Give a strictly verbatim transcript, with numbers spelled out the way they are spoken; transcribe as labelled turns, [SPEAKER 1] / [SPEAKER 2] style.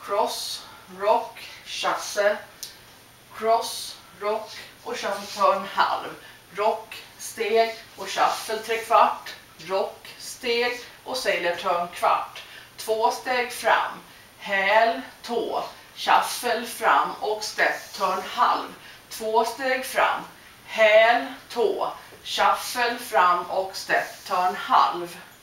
[SPEAKER 1] cross, rock, shuffle, cross, rock och shuffle turn halv, rock, steg och shuffle tre kvart, rock, steg och sailor turn kvart, två steg fram, häl, tå, shuffle fram och step turn halv, två steg fram, häl, tå, shuffle fram och step turn halv.